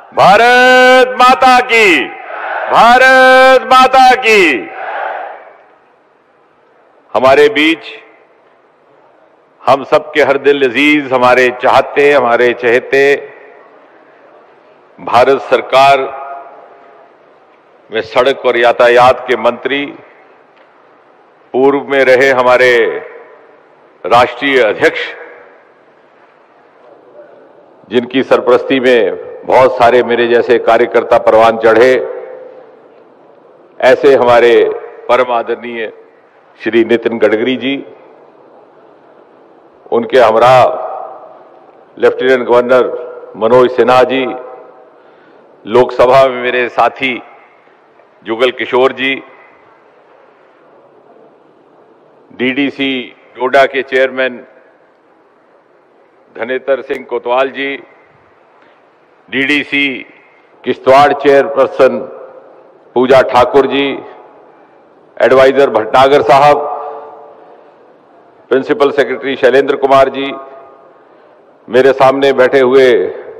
भारत माता की, भारत माता की। हमारे बीच हम सबके हर दिल अजीज, हमारे चाहते, हमारे चहेते, भारत सरकार में सड़क और यातायात के मंत्री, पूर्व में रहे हमारे राष्ट्रीय अध्यक्ष, जिनकी सरपरस्ती में बहुत सारे मेरे जैसे कार्यकर्ता परवान चढ़े, ऐसे हमारे परम आदरणीय श्री नितिन गडकरी जी, उनके हमरा लेफ्टिनेंट गवर्नर मनोज सिन्हा जी, लोकसभा में मेरे साथी जुगल किशोर जी, डीडीसी डोडा के chairman Dhanetar Singh Kotwal ji, DDC Kishtwar chairperson Puja Thakur ji, adviser Bhatnagar साहब, प्रिंसिपल सेक्रेटरी शैलेंद्र कुमार जी, मेरे सामने बैठे हुए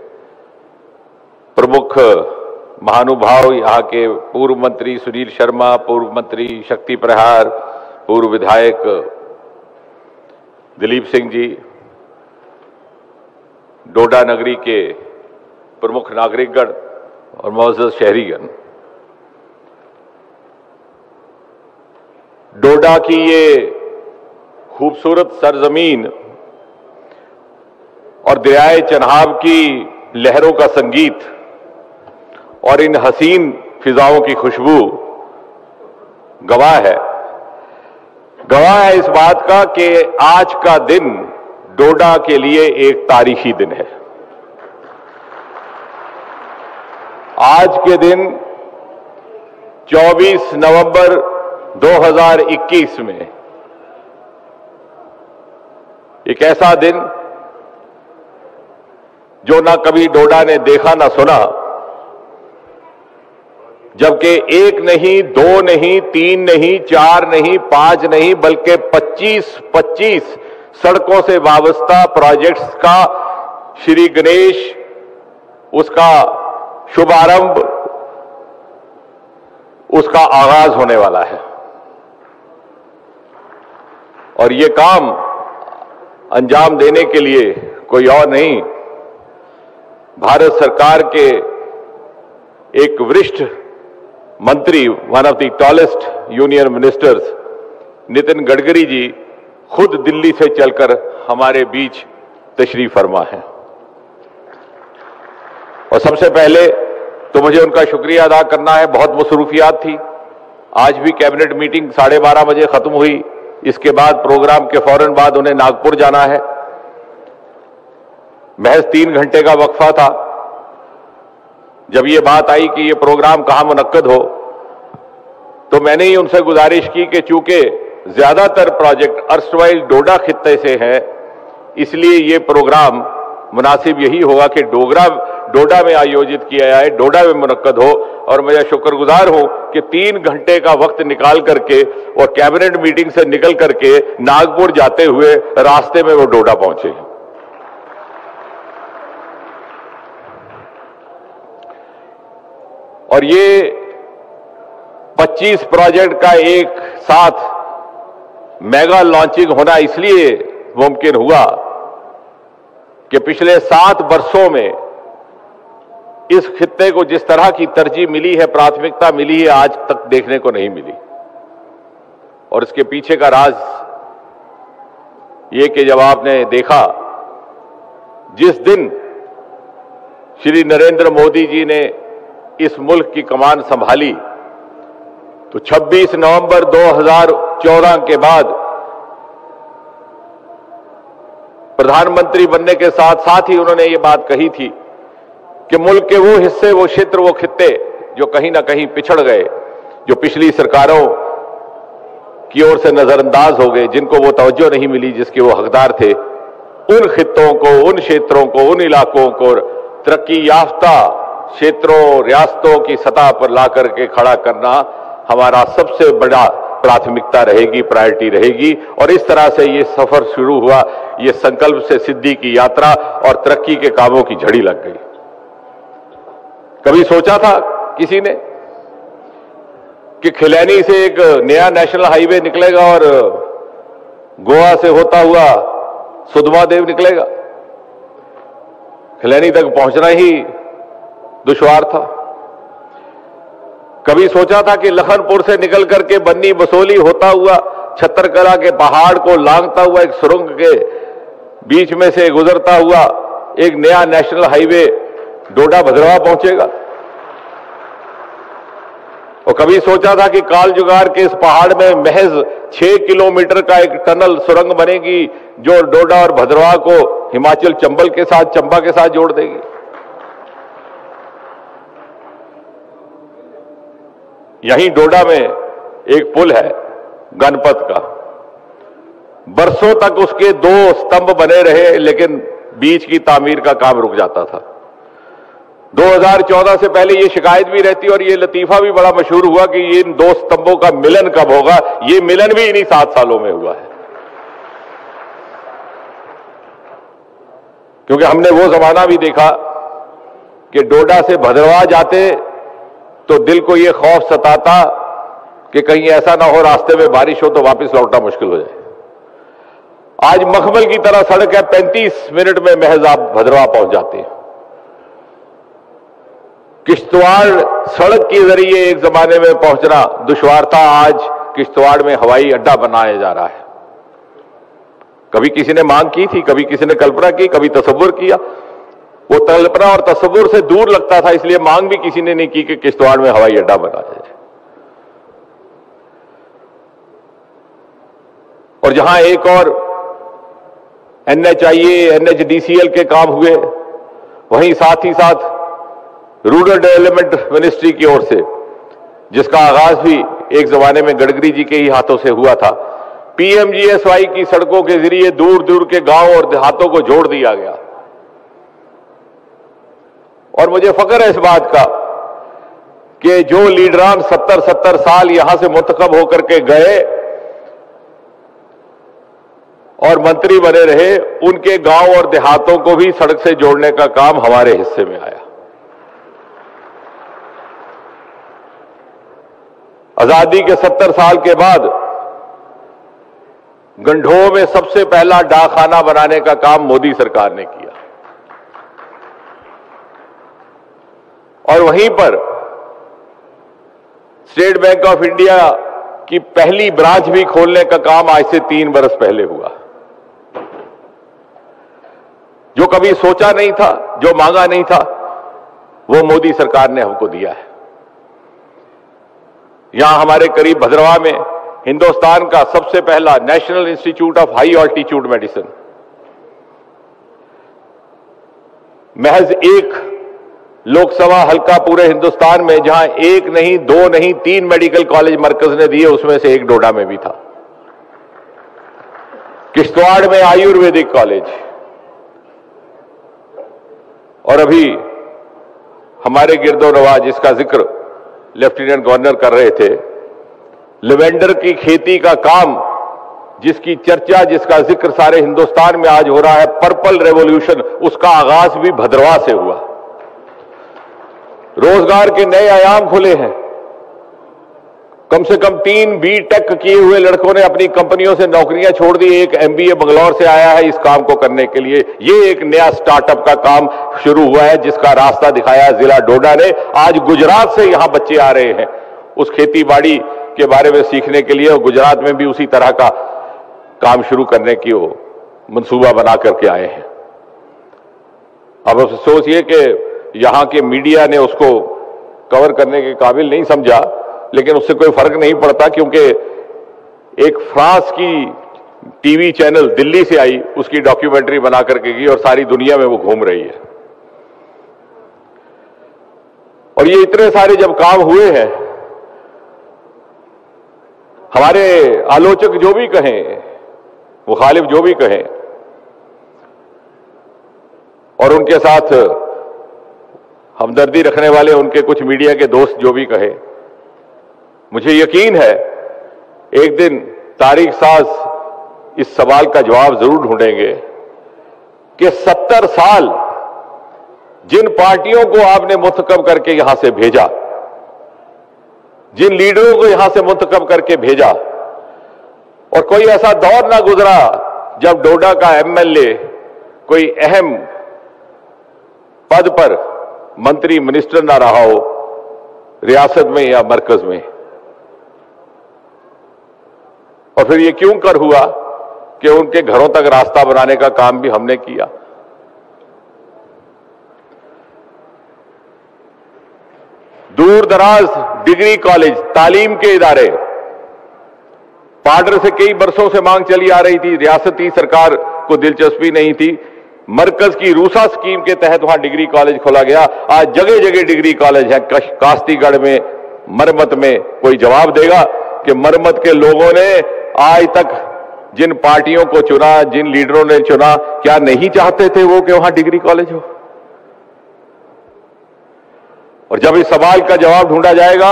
प्रमुख महानुभाव, यहाँ के पूर्व मंत्री सुनील शर्मा, पूर्व मंत्री शक्ति प्रहार, पूर्व विधायक दिलीप सिंह जी, डोडा नगरी के प्रमुख नागरिकगण और मौजूद शहरीगण। डोडा की ये खूबसूरत सरजमीन और दरियाए चनाब की लहरों का संगीत और इन हसीन फिजाओं की खुशबू गवाह है इस बात का कि आज का दिन डोडा के लिए एक तारीखी दिन है। आज के दिन 24 नवंबर 2021 में एक ऐसा दिन जो ना कभी डोडा ने देखा ना सुना, जबकि एक नहीं, दो नहीं, तीन नहीं, चार नहीं, पांच नहीं, बल्कि 25 सड़कों से वाबस्ता प्रोजेक्ट्स का श्री गणेश, उसका शुभारंभ, उसका आगाज होने वाला है। और ये काम अंजाम देने के लिए कोई और नहीं, भारत सरकार के एक वरिष्ठ मंत्री, one of the tallest union ministers Nitin Gadkari ji खुद दिल्ली से चलकर हमारे बीच तशरीफ फरमा है। और सबसे पहले तो मुझे उनका शुक्रिया अदा करना है, बहुत मसरूफियात थी। आज भी कैबिनेट मीटिंग 12:30 बजे खत्म हुई, इसके बाद प्रोग्राम के फौरन बाद उन्हें नागपुर जाना है। महज 3 घंटे का वक्फा था। जब ये बात आई कि ये प्रोग्राम कहां मुनक्कद हो, तो मैंने ही उनसे गुजारिश की कि चूंकि ज्यादातर प्रोजेक्ट अर्स्टवाइल डोडा खित्ते से हैं, इसलिए ये प्रोग्राम मुनासिब यही होगा कि डोडा में आयोजित किया जाए, डोडा में मुनक्कद हो। और मैं शुक्रगुजार हूं कि 3 घंटे का वक्त निकाल करके और कैबिनेट मीटिंग से निकल करके नागपुर जाते हुए रास्ते में वो डोडा पहुंचे। और ये 25 प्रोजेक्ट का एक साथ मेगा लॉन्चिंग होना इसलिए मुमकिन हुआ कि पिछले 7 वर्षों में इस खित्ते को जिस तरह की तरजीह मिली है, प्राथमिकता मिली है, आज तक देखने को नहीं मिली। और इसके पीछे का राज ये कि जब आपने देखा जिस दिन श्री नरेंद्र मोदी जी ने इस मुल्क की कमान संभाली, तो 26 नवंबर 2014 के बाद प्रधानमंत्री बनने के साथ साथ ही उन्होंने ये बात कही थी कि मुल्क के वो हिस्से, वो क्षेत्र, वो खित्ते जो कहीं ना कहीं पिछड़ गए, जो पिछली सरकारों की ओर से नजरअंदाज हो गए, जिनको वो तवज्जो नहीं मिली जिसके वो हकदार थे, उन खित्तों को, उन क्षेत्रों को, उन इलाकों को तरक्की याफ्ता क्षेत्रों, रियासतों की सतह पर ला करके खड़ा करना हमारा सबसे बड़ा प्राथमिकता रहेगी, प्रायोरिटी रहेगी। और इस तरह से ये सफर शुरू हुआ, ये संकल्प से सिद्धि की यात्रा और तरक्की के कामों की झड़ी लग गई। कभी सोचा था किसी ने कि खिलैनी से एक नया नेशनल हाईवे निकलेगा और गोवा से होता हुआ सुधमादेव निकलेगा? खिलैनी तक पहुंचना ही दुश्वार था। कभी सोचा था कि लखनपुर से निकल करके बन्नी बसोली होता हुआ छत्तरकला के पहाड़ को लांघता हुआ एक सुरंग के बीच में से गुजरता हुआ एक नया नेशनल हाईवे डोडा भद्रवाह पहुंचेगा? और कभी सोचा था कि कालजुगार के इस पहाड़ में महज 6 किलोमीटर का एक टनल सुरंग बनेगी जो डोडा और भद्रवाह को हिमाचल चंबल के साथ, चंबा के साथ जोड़ देगी? यहीं डोडा में एक पुल है गणपत का, बरसों तक उसके 2 स्तंभ बने रहे, लेकिन बीच की तामीर का काम रुक जाता था। 2014 से पहले ये शिकायत भी रहती और ये लतीफा भी बड़ा मशहूर हुआ कि ये इन 2 स्तंभों का मिलन कब होगा। ये मिलन भी इन्हीं 7 सालों में हुआ है, क्योंकि हमने वो जमाना भी देखा कि डोडा से भद्रवाह जाते तो दिल को ये खौफ सताता कि कहीं ऐसा ना हो रास्ते में बारिश हो तो वापस लौटना मुश्किल हो जाए। आज मखमल की तरह सड़क है, 35 मिनट में महज आप भद्रवाह पहुंच जाते हैं। किश्तवाड़ सड़क के जरिए एक जमाने में पहुंचना दुश्वार था, आज किश्तवाड़ में हवाई अड्डा बनाया जा रहा है। कभी किसी ने मांग की थी, कभी किसी ने कल्पना की, कभी तसव्वुर किया। वो कल्पना और तसव्वुर से दूर लगता था, इसलिए मांग भी किसी ने नहीं की कि किश्तवाड़ में हवाई अड्डा बनाया जाए। और जहां एक और NHIA, NHDCL के काम हुए, वहीं साथ ही साथ रूरल डेवलपमेंट मिनिस्ट्री की ओर से, जिसका आगाज भी एक जमाने में गडकरी जी के ही हाथों से हुआ था, PMGSY की सड़कों के जरिए दूर दूर के गांव और देहातों को जोड़ दिया गया। और मुझे फख्र है इस बात का कि जो लीडरान 70-70 साल यहां से मुंतखब होकर के गए और मंत्री बने रहे, उनके गांव और देहातों को भी सड़क से जोड़ने का काम हमारे हिस्से में आया। आजादी के 70 साल के बाद गंढोह में सबसे पहला डाकखाना बनाने का काम मोदी सरकार ने किया, और वहीं पर स्टेट बैंक ऑफ इंडिया की पहली ब्रांच भी खोलने का काम आज से 3 बरस पहले हुआ। जो कभी सोचा नहीं था, जो मांगा नहीं था, वो मोदी सरकार ने हमको दिया है। यहां हमारे करीब भद्रवाह में हिंदुस्तान का सबसे पहला national institute of high altitude medicine, महज एक लोकसभा हल्का पूरे हिंदुस्तान में जहां 1 नहीं, 2 नहीं, 3 मेडिकल कॉलेज मरकज ने दिए, उसमें से एक डोडा में भी था। किश्तवाड़ में आयुर्वेदिक कॉलेज, और अभी हमारे गिरदोनवा जिसका जिक्र लेफ्टिनेंट गवर्नर कर रहे थे, लेवेंडर की खेती का काम, जिसकी चर्चा, जिसका जिक्र सारे हिंदुस्तान में आज हो रहा है, पर्पल रेवोल्यूशन, उसका आगाज भी भद्रवाह से हुआ। रोजगार के नए आयाम खुले हैं। कम से कम 3 B.Tech किए हुए लड़कों ने अपनी कंपनियों से नौकरियां छोड़ दी। एक MBA बंगलौर से आया है इस काम को करने के लिए। ये एक नया स्टार्टअप का काम शुरू हुआ है, जिसका रास्ता दिखाया जिला डोडा ने। आज गुजरात से यहां बच्चे आ रहे हैं उस खेती बाड़ी के बारे में सीखने के लिए, और गुजरात में भी उसी तरह का काम शुरू करने की वो मंसूबा बना करके आए हैं। अब सोचिए कि यहां के मीडिया ने उसको कवर करने के काबिल नहीं समझा, लेकिन उससे कोई फर्क नहीं पड़ता, क्योंकि एक फ्रांस की टीवी चैनल दिल्ली से आई, उसकी डॉक्यूमेंट्री बना करके गई और सारी दुनिया में वो घूम रही है। और ये इतने सारे जब काम हुए हैं, हमारे आलोचक जो भी कहें, मुखालिफ जो भी कहें, और उनके साथ हमदर्दी रखने वाले उनके कुछ मीडिया के दोस्त जो भी कहें, मुझे यकीन है एक दिन तारीख साज इस सवाल का जवाब जरूर ढूंढेंगे कि 70 साल जिन पार्टियों को आपने मुंतखब करके यहां से भेजा, जिन लीडरों को यहां से मुंतखब करके भेजा, और कोई ऐसा दौर ना गुजरा जब डोडा का एमएलए कोई अहम पद पर मंत्री मिनिस्टर ना रहा हो रियासत में या मरकज में। और फिर ये क्यों कर हुआ कि उनके घरों तक रास्ता बनाने का काम भी हमने किया। दूर दराज डिग्री कॉलेज, तालीम के इदारे, पाडर से कई बरसों से मांग चली आ रही थी, रियासती सरकार को दिलचस्पी नहीं थी। मरकज की रूसा स्कीम के तहत वहां डिग्री कॉलेज खोला गया। आज जगह जगह डिग्री कॉलेज है। कास्तीगढ़ में मरमत में कोई जवाब देगा कि मरमत के लोगों ने आज तक जिन पार्टियों को चुना, जिन लीडरों ने चुना, क्या नहीं चाहते थे वो कि वहां डिग्री कॉलेज हो? और जब इस सवाल का जवाब ढूंढा जाएगा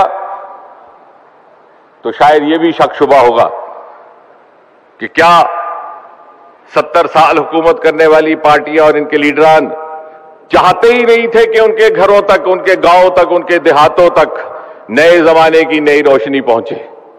तो शायद यह भी शक शुबा होगा कि क्या 70 साल हुकूमत करने वाली पार्टियां और इनके लीडरान चाहते ही नहीं थे कि उनके घरों तक, उनके गांवों तक, उनके देहातों तक नए जमाने की नई रोशनी पहुंचे।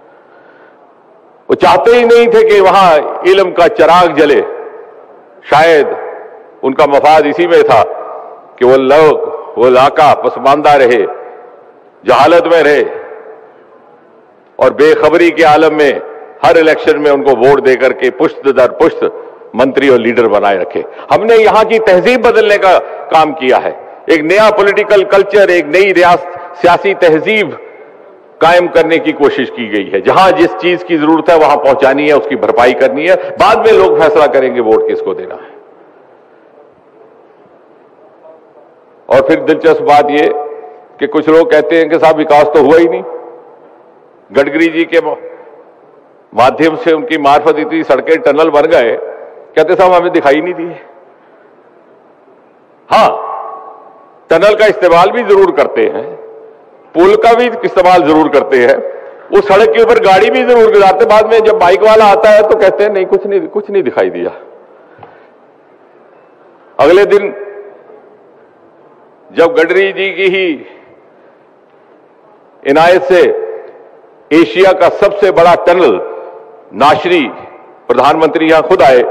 वो चाहते ही नहीं थे कि वहां इल्म का चिराग जले। शायद उनका मफाद इसी में था कि वो लोग, वो इलाका पसमानदा रहे, जहालत में रहे और बेखबरी के आलम में हर इलेक्शन में उनको वोट देकर के पुश्त दर पुश्त मंत्री और लीडर बनाए रखे। हमने यहां की तहजीब बदलने का काम किया है। एक नया पॉलिटिकल कल्चर, एक नई सियासी तहजीब कायम करने की कोशिश की गई है। जहां जिस चीज की जरूरत है वहां पहुंचानी है, उसकी भरपाई करनी है। बाद में लोग फैसला करेंगे वोट किसको देना है। और फिर दिलचस्प बात यह कि कुछ लोग कहते हैं कि साहब विकास तो हुआ ही नहीं। गडकरी जी के माध्यम से, उनकी मार्फत इतनी सड़कें, टनल बन गए, कहते साहब हमें दिखाई नहीं दिए। हां, टनल का इस्तेमाल भी जरूर करते हैं, पुल का भी इस्तेमाल जरूर करते हैं, उस सड़क के ऊपर गाड़ी भी जरूर गुजारते। बाद में जब बाइक वाला आता है तो कहते हैं नहीं, कुछ नहीं दिखाई दिया। अगले दिन जब गडकरी जी की ही इनायत से एशिया का सबसे बड़ा टनल नाशरी, प्रधानमंत्री यहां खुद आए,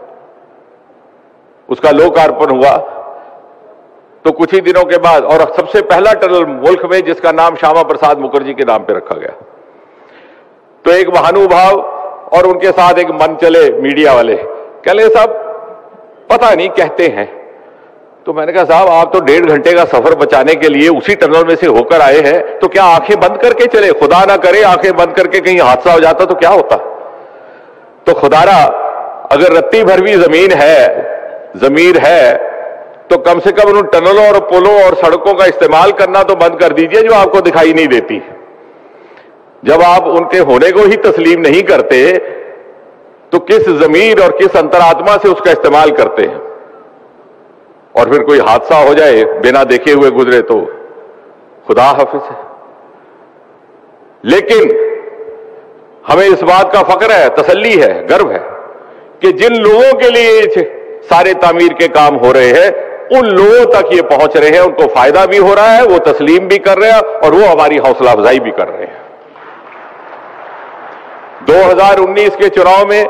उसका लोकार्पण हुआ, तो कुछ ही दिनों के बाद, और सबसे पहला टनल मुल्क में जिसका नाम श्यामा प्रसाद मुखर्जी के नाम पे रखा गया, तो एक महानुभाव और उनके साथ एक मन चले मीडिया वाले कह ले साहब पता नहीं कहते हैं। तो मैंने कहा साहब आप तो 1.5 घंटे का सफर बचाने के लिए उसी टनल में से होकर आए हैं, तो क्या आंखें बंद करके चले? खुदा ना करे आंखें बंद करके कहीं हादसा हो जाता तो क्या होता? तो खुदारा अगर रत्ती भर भी जमीर है तो कम से कम उन टनलों और पुलों और सड़कों का इस्तेमाल करना तो बंद कर दीजिए जो आपको दिखाई नहीं देती। जब आप उनके होने को ही तस्लीम नहीं करते तो किस जमीर और किस अंतरात्मा से उसका इस्तेमाल करते हैं? और फिर कोई हादसा हो जाए बिना देखे हुए गुजरे तो खुदा हाफिज है। लेकिन हमें इस बात का फख्र है, तसल्ली है, गर्व है कि जिन लोगों के लिए सारे तामीर के काम हो रहे हैं उन लोगों तक ये पहुंच रहे हैं, उनको फायदा भी हो रहा है, वो तस्लीम भी कर रहे हैं और वो हमारी हौसला अफजाई भी कर रहे हैं। 2019 के चुनाव में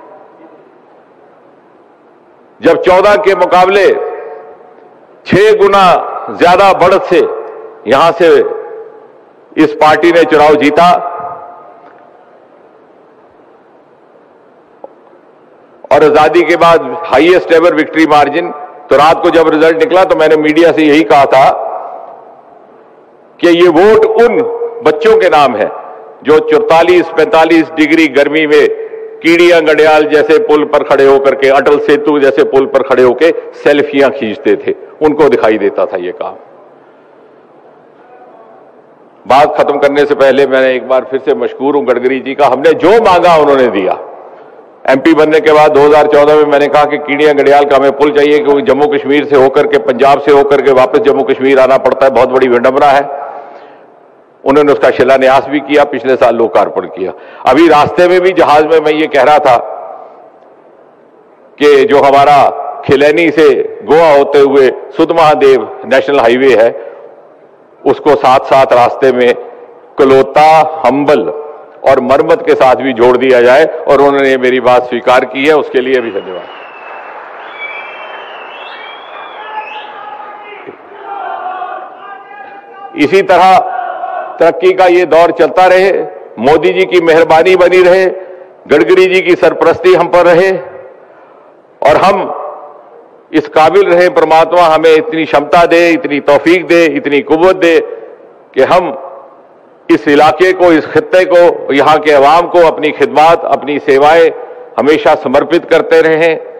जब 14 के मुकाबले 6 गुना ज्यादा बढ़त से यहां से इस पार्टी ने चुनाव जीता और आजादी के बाद हाईएस्ट एवर विक्ट्री मार्जिन, तो रात को जब रिजल्ट निकला तो मैंने मीडिया से यही कहा था कि ये वोट उन बच्चों के नाम है जो 44-45 डिग्री गर्मी में कीड़ियां गडियाल जैसे पुल पर खड़े होकर के, अटल सेतु जैसे पुल पर खड़े होकर सेल्फियां खींचते थे, उनको दिखाई देता था ये काम। बात खत्म करने से पहले मैंने एक बार फिर से मशकूर हूं गडकरी जी का, हमने जो मांगा उन्होंने दिया। एमपी बनने के बाद 2014 में मैंने कहा कि कीड़ियां गडियाल का हमें पुल चाहिए क्योंकि जम्मू कश्मीर से होकर के, पंजाब से होकर के वापस जम्मू कश्मीर आना पड़ता है, बहुत बड़ी विडंबना है। उन्होंने उसका शिलान्यास भी किया, पिछले साल लोकार्पण किया। अभी रास्ते में भी जहाज में मैं ये कह रहा था कि जो हमारा खिलैनी से गोवा होते हुए सुध महादेव नेशनल हाईवे है, उसको साथ साथ रास्ते में कलोता, हम्बल और मरमत के साथ भी जोड़ दिया जाए, और उन्होंने मेरी बात स्वीकार की है, उसके लिए भी धन्यवाद। इसी तरह तरक्की का ये दौर चलता रहे, मोदी जी की मेहरबानी बनी रहे, गडकरी जी की सरपरस्ती हम पर रहे, और हम इस काबिल रहे परमात्मा हमें इतनी क्षमता दे, इतनी तौफीक दे, इतनी कुव्वत दे कि हम इस इलाके को, इस खित्ते को, यहां के अवाम को अपनी खिदमत, अपनी सेवाएं हमेशा समर्पित करते रहें।